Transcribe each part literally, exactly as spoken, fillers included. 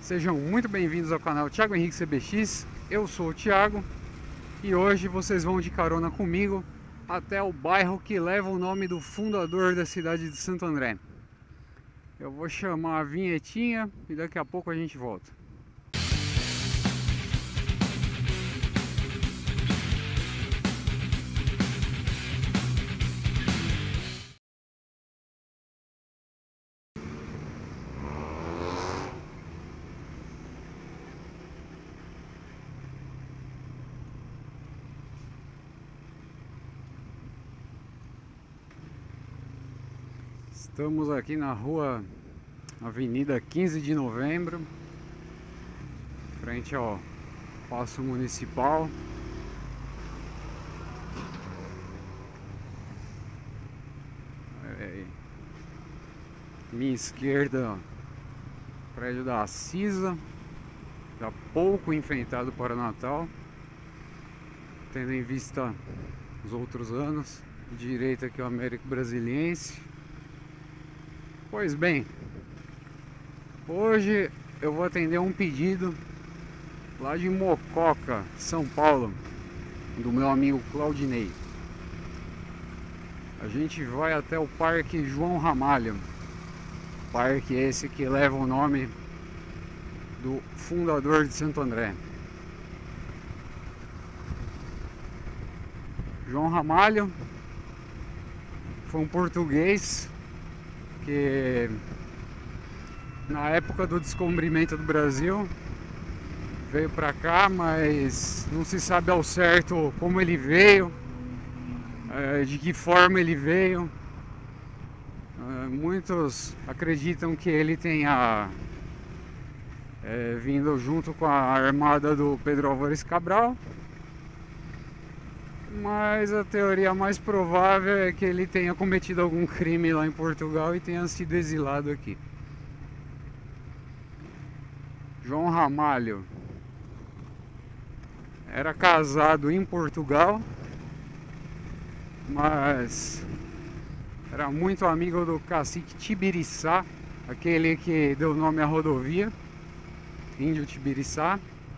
Sejam muito bem-vindos ao canal Thiago Henrique C B X. Eu sou o Thiago e hoje vocês vão de carona comigo até o bairro que leva o nome do fundador da cidade de Santo André. Eu vou chamar a vinhetinha e daqui a pouco a gente volta. Estamos aqui na rua Avenida quinze de Novembro, frente ao Paço Municipal. É, minha esquerda, prédio da Cisa, já pouco enfeitado para o Natal, tendo em vista os outros anos. Direita aqui o Américo Brasiliense. Pois bem, hoje eu vou atender um pedido lá de Mococa, São Paulo, do meu amigo Claudinei. A gente vai até o Parque João Ramalho, parque esse que leva o nome do fundador de Santo André. João Ramalho foi um português que, na época do descobrimento do Brasil, veio pra cá, mas não se sabe ao certo como ele veio, de que forma ele veio. Muitos acreditam que ele tenha é, vindo junto com a armada do Pedro Álvares Cabral, mas a teoria mais provável é que ele tenha cometido algum crime lá em Portugal e tenha sido exilado aqui. João Ramalho era casado em Portugal, mas era muito amigo do cacique Tibiriçá, aquele que deu nome à rodovia, Índio Tibiriçá,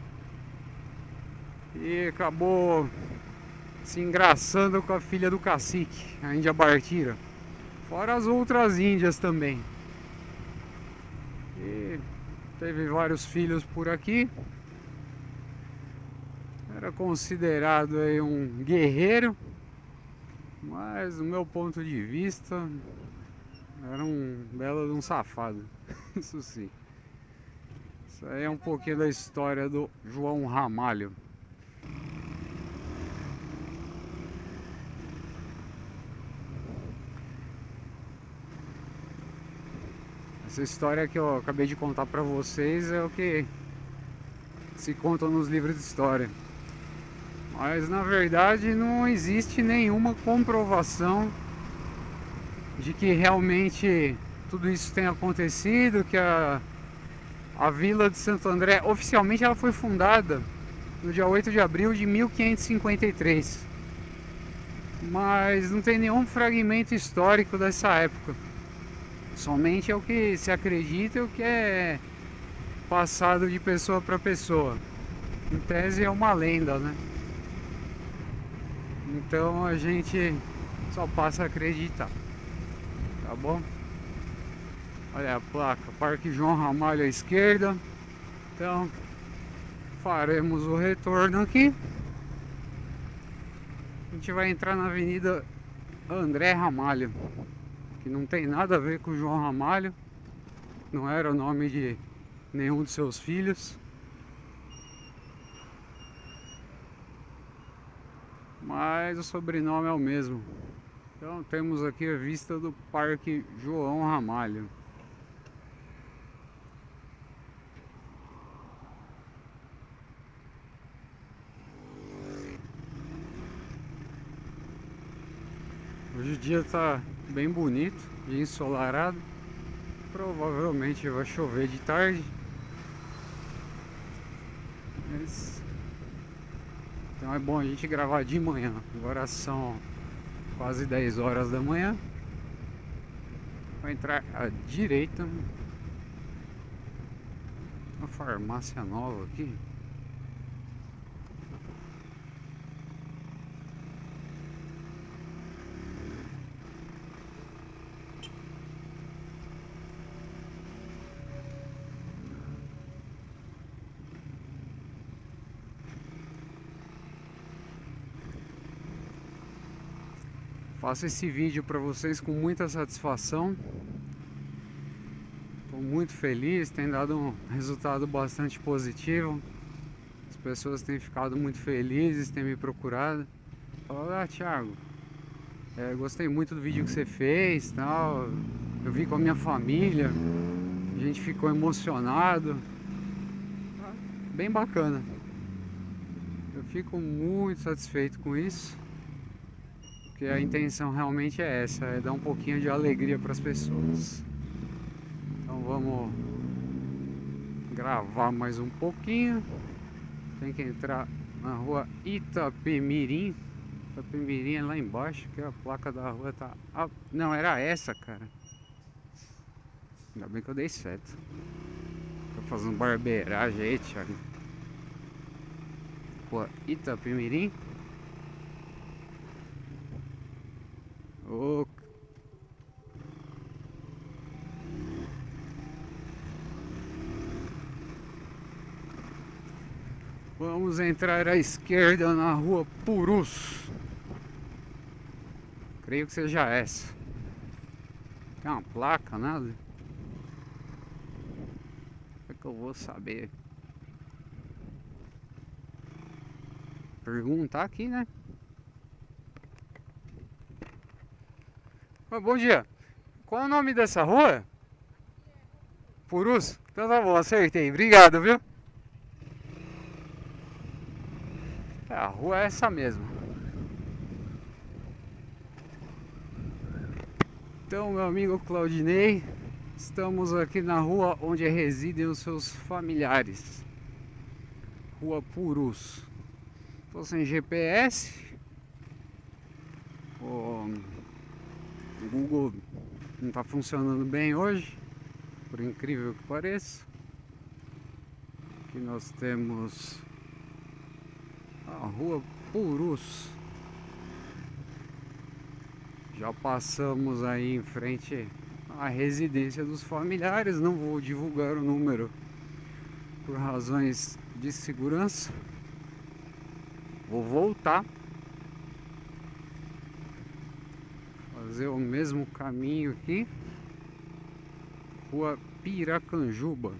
e acabou se engraçando com a filha do cacique, a Índia Bartira, fora as outras índias também. E teve vários filhos por aqui. Era considerado aí um guerreiro, mas do meu ponto de vista era um belo de um safado. Isso sim. Isso aí é um pouquinho da história do João Ramalho. Essa história que eu acabei de contar pra vocês é o que se conta nos livros de história. Mas na verdade não existe nenhuma comprovação de que realmente tudo isso tenha acontecido, que a, a vila de Santo André, oficialmente ela foi fundada no dia oito de abril de mil quinhentos e cinquenta e três. Mas não tem nenhum fragmento histórico dessa época. Somente é o que se acredita e o que é passado de pessoa para pessoa. Em tese é uma lenda, né? Então a gente só passa a acreditar. Tá bom? Olha a placa, Parque João Ramalho à esquerda. Então faremos o retorno aqui. A gente vai entrar na Avenida André Ramalho, que não tem nada a ver com o João Ramalho, não era o nome de nenhum de seus filhos, mas o sobrenome é o mesmo. Então temos aqui a vista do Parque João Ramalho. Hoje o dia está bem bonito, dia ensolarado. Provavelmente vai chover de tarde. Mas... então é bom a gente gravar de manhã. Agora são quase dez horas da manhã. Vai entrar à direita. Uma farmácia nova aqui. Faço esse vídeo para vocês com muita satisfação. Estou muito feliz, tem dado um resultado bastante positivo. As pessoas têm ficado muito felizes, têm me procurado. Falaram, ah, Thiago, é, gostei muito do vídeo que você fez, tal. Eu vi com a minha família, a gente ficou emocionado. Bem bacana. Eu fico muito satisfeito com isso. Porque a intenção realmente é essa, é dar um pouquinho de alegria para as pessoas. Então vamos gravar mais um pouquinho. Tem que entrar na rua Itapemirim. Itapemirim é lá embaixo, que a placa da rua tá... Ah, não, era essa, cara. Ainda bem que eu dei certo. Tô fazendo barbeiragem aí, Thiago. Rua Itapemirim. Oh. Vamos entrar à esquerda na rua Purus. Creio que seja essa. Tem uma placa, nada? É que eu vou saber. Perguntar aqui, né? Oh, bom dia. Qual é o nome dessa rua? Purus? Então tá bom, acertei. Obrigado, viu? É, a rua é essa mesmo. Então, meu amigo Claudinei, estamos aqui na rua onde residem os seus familiares. Rua Purus. Estou sem G P S. O Google não está funcionando bem hoje, por incrível que pareça. Aqui nós temos a rua Purus. Já passamos aí em frente à residência dos familiares. Não vou divulgar o número por razões de segurança. Vou voltar, fazer o mesmo caminho aqui. Rua Piracanjuba.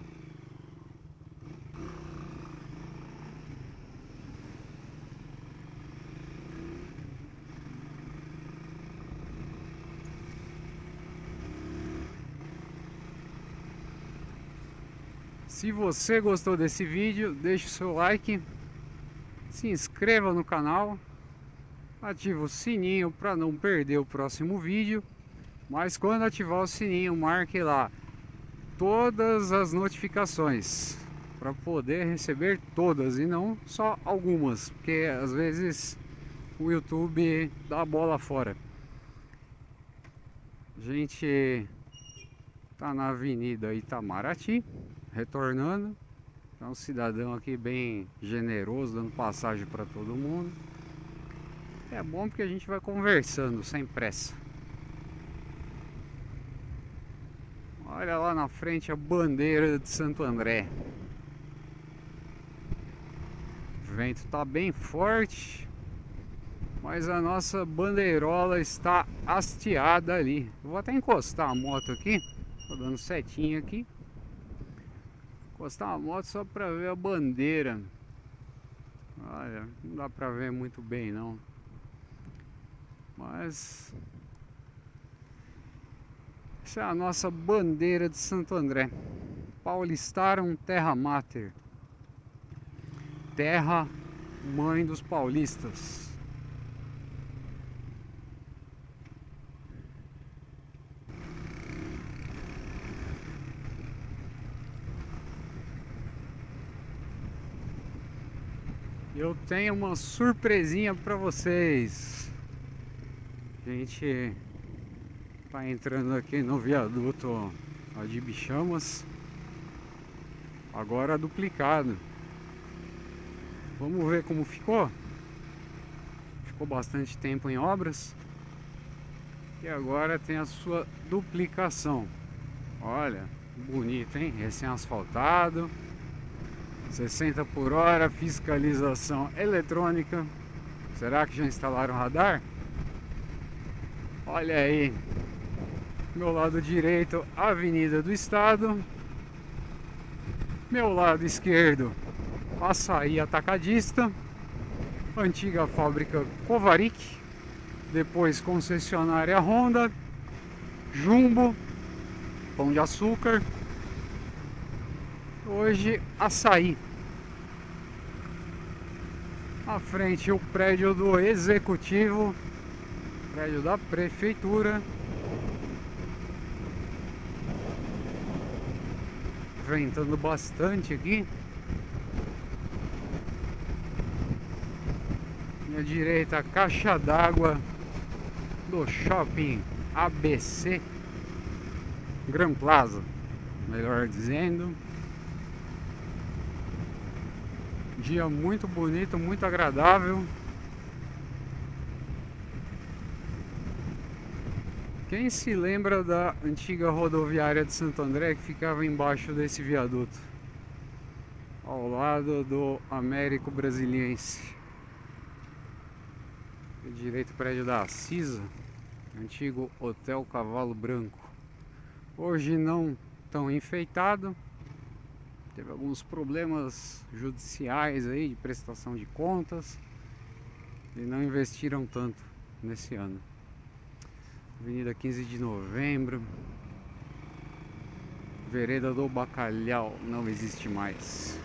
Se você gostou desse vídeo, deixe o seu like, se inscreva no canal, ative o sininho para não perder o próximo vídeo. Mas quando ativar o sininho, marque lá todas as notificações para poder receber todas e não só algumas, porque às vezes o YouTube dá a bola fora. A gente tá na Avenida Itamaraty, retornando. É um cidadão aqui bem generoso, dando passagem para todo mundo. É bom porque a gente vai conversando sem pressa. Olha lá na frente a bandeira de Santo André. O vento tá bem forte, mas a nossa bandeirola está hasteada ali. Eu vou até encostar a moto aqui. Tô dando setinha aqui. Encostar a moto só para ver a bandeira. Olha, não dá para ver muito bem não. Mas essa é a nossa bandeira de Santo André. Paulistarum Terra Mater. Terra mãe dos paulistas. Eu tenho uma surpresinha para vocês. A gente tá entrando aqui no viaduto de Bichamas. agora duplicado. Vamos ver como ficou. Ficou bastante tempo em obras e agora tem a sua duplicação. Olha, bonito, hein? Recém-asfaltado, sessenta por hora, fiscalização eletrônica. Será que já instalaram radar? Olha aí, meu lado direito, Avenida do Estado. Meu lado esquerdo, Açaí Atacadista, antiga fábrica Kovarik, depois concessionária Honda, Jumbo, Pão de Açúcar, hoje Açaí. À frente o prédio do Executivo, prédio da Prefeitura. Ventando bastante aqui. Minha direita, a caixa d'água do Shopping A B C Gran Plaza, melhor dizendo. Dia muito bonito, muito agradável. Quem se lembra da antiga rodoviária de Santo André que ficava embaixo desse viaduto, ao lado do Américo Brasiliense? Direito, prédio da Cisa, antigo Hotel Cavalo Branco. Hoje não tão enfeitado, teve alguns problemas judiciais aí de prestação de contas e não investiram tanto nesse ano. Avenida quinze de Novembro, Vereda do Bacalhau não existe mais.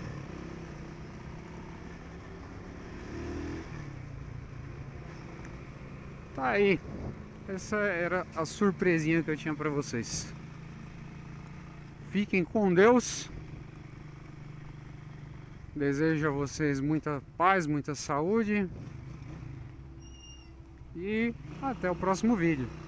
Tá aí, essa era a surpresinha que eu tinha pra vocês. Fiquem com Deus. Desejo a vocês muita paz, muita saúde. E até o próximo vídeo.